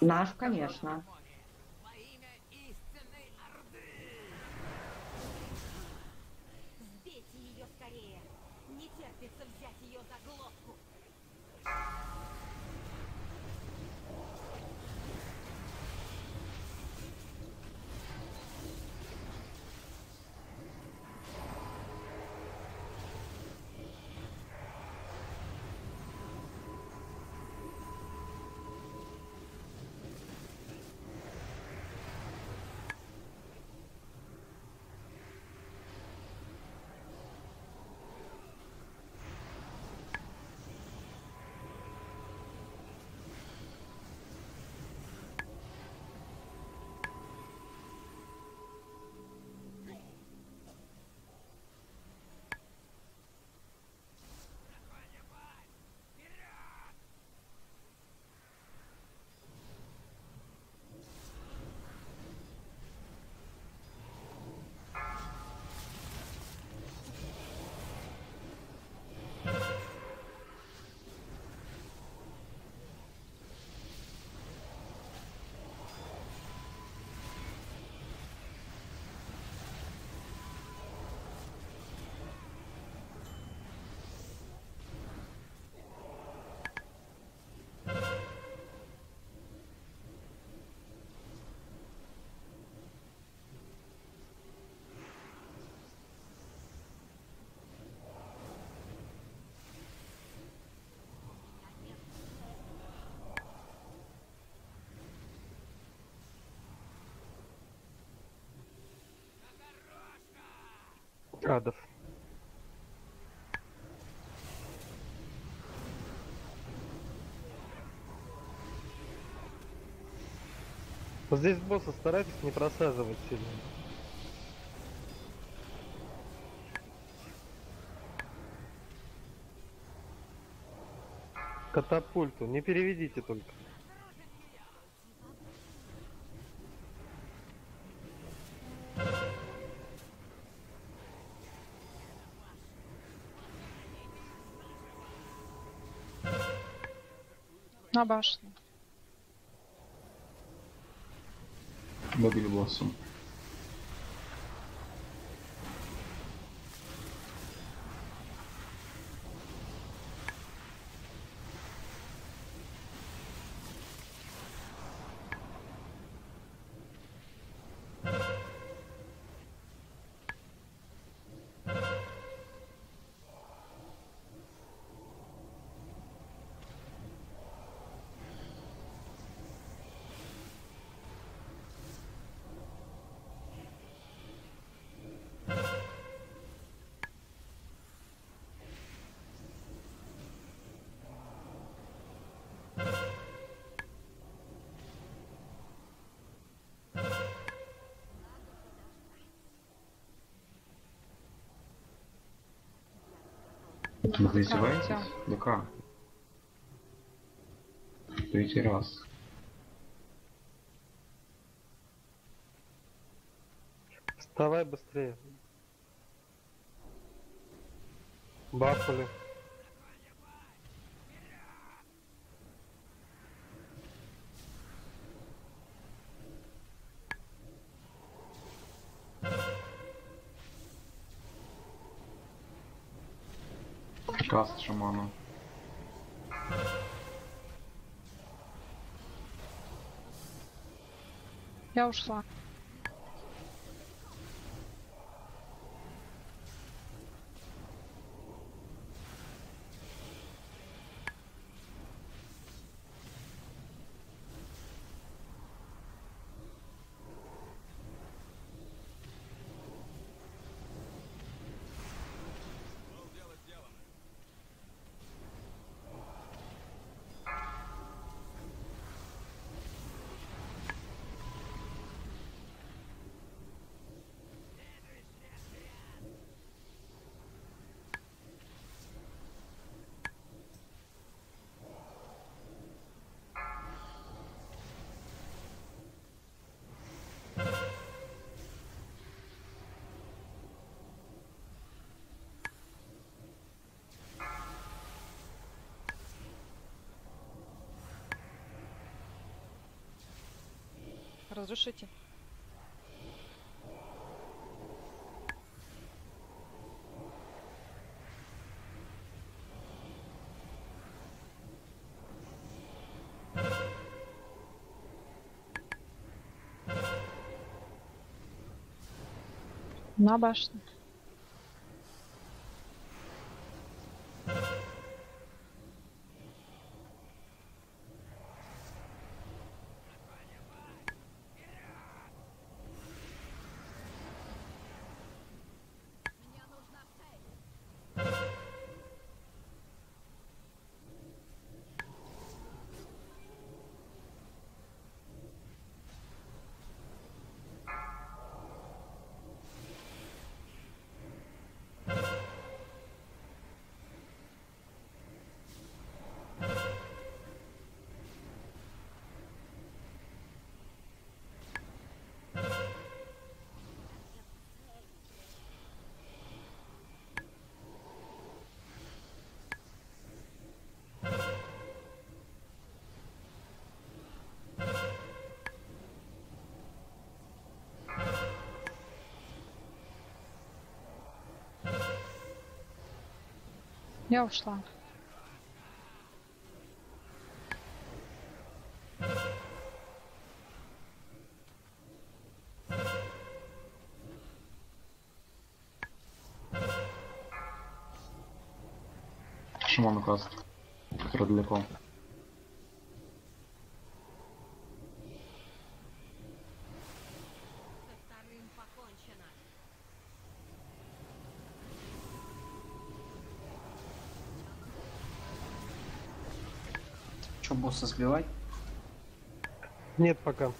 Наш, конечно. Во имя истинной Орды! Сбейте ее скорее! Не терпится взять ее за глотку! Драконья пасть! Вперед! Огорошка! Адов. Вот здесь босса старайтесь не просаживать сильно. Катапульту не переведите только. Разрушить ее! На башню. Добили босса. Вы издеваетесь? Да как? Третий раз. Вставай быстрее. Бафули. Драконья пасть! Вперед! Каст шамана. Я ушла. Дело сделано. Разрушите. На башню. Мне нужна цель. Я ушла. Шаману каст. Который далеко. Со вторым покончено. Что, босса сбивать? Нет пока.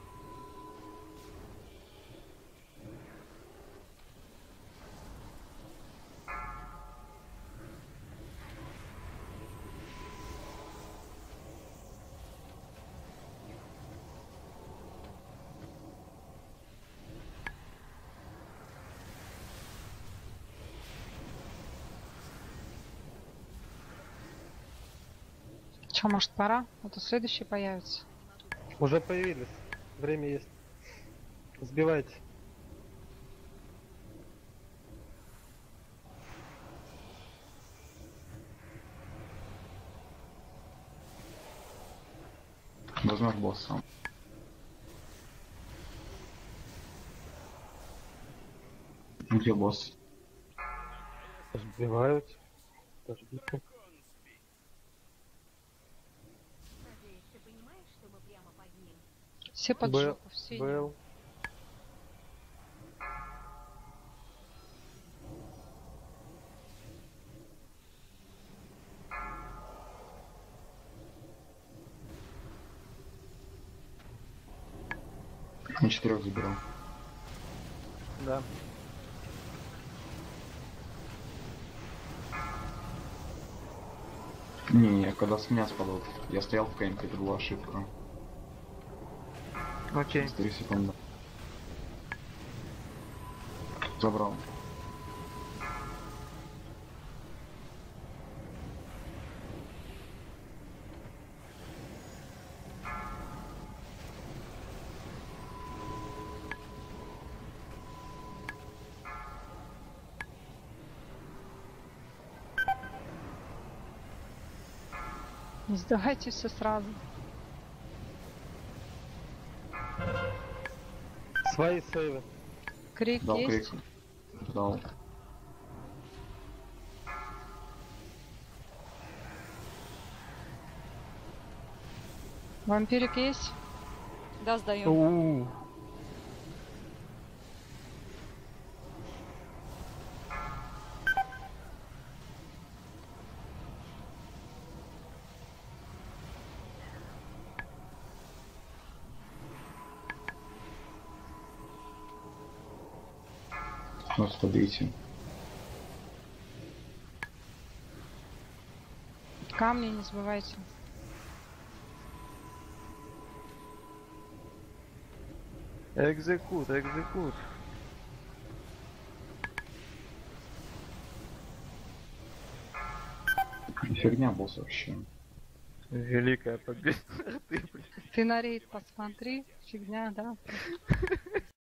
Че, может, пора? А то следующий появится. Уже появились. Время есть. Сбивайте. Возьмешь босса. Где босс? Сбивают. Подождите. Надеюсь, ты понимаешь, что мы прямо под ним? Все под Был. жопу, все. Был. На 4 заберу. Да. Не, когда с меня спадут. Я стоял в кемпе, это была ошибка. Окей. 4 секунды. Забрал. Не сдавайте все сразу. Свои сейвы. Крик Дал есть? крик. Дал. Вампирик есть? Да, сдаю. У-у-у. Нас подбейте. Камни не забывайте. Экзекут, экзекут. Фигня босс вообще. Великая победа. Ты, блядь. Ты на рейд посмотри, фигня, да?